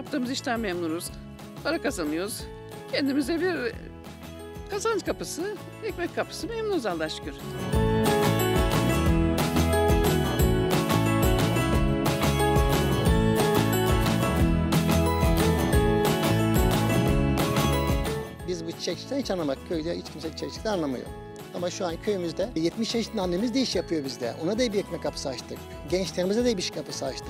Yaptığımız işten memnunuz. Para kazanıyoruz. Kendimize bir kazanç kapısı, ekmek kapısı memnunuz Allah'a şükür. Biz bu çiçekçiden hiç anlamak. Köyde hiç kimse çiçekçiden anlamıyor. Ama şu an köyümüzde 70 yaşında annemiz de iş yapıyor bizde. Ona da bir ekmek kapısı açtık. Gençlerimize de bir iş kapısı açtık.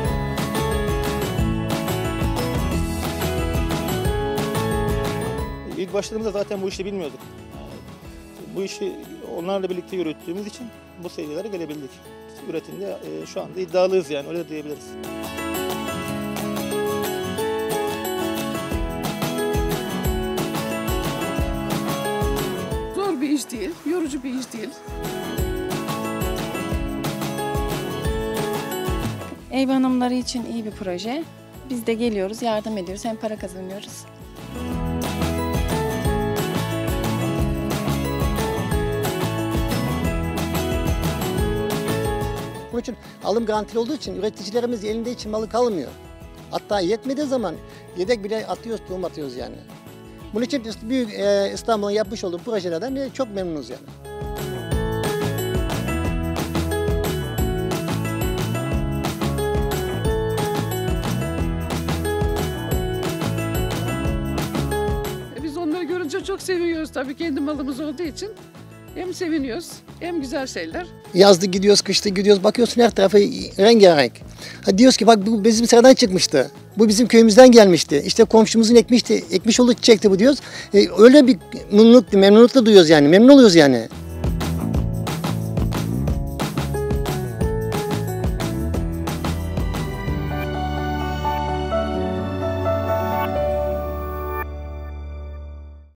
İlk başladığımızda zaten bu işi bilmiyorduk. Bu işi onlarla birlikte yürüttüğümüz için bu seviyelere gelebildik. Üretimde şu anda iddialıyız yani öyle diyebiliriz. Zor bir iş değil, yorucu bir iş değil. Ev hanımları için iyi bir proje. Biz de geliyoruz, yardım ediyoruz, hem para kazanıyoruz. Bunun için alım garantili olduğu için üreticilerimiz elinde için malı kalmıyor. Hatta yetmediği zaman yedek bile atıyoruz, tohum atıyoruz yani. Bunun için büyük İstanbul'un yapmış olduğu projelerden çok memnunuz yani. Biz onları görünce çok seviniyoruz tabii kendi malımız olduğu için. Hem seviniyoruz hem güzel şeyler. Yazdı gidiyoruz, kışta gidiyoruz, bakıyorsun her tarafı rengarenk. Ha diyoruz ki bak bu bizim sıradan çıkmıştı. Bu bizim köyümüzden gelmişti. İşte komşumuzun ekmiş olduğu çiçekti bu diyoruz. Öyle bir memnunlukla duyuyoruz yani, memnun oluyoruz yani.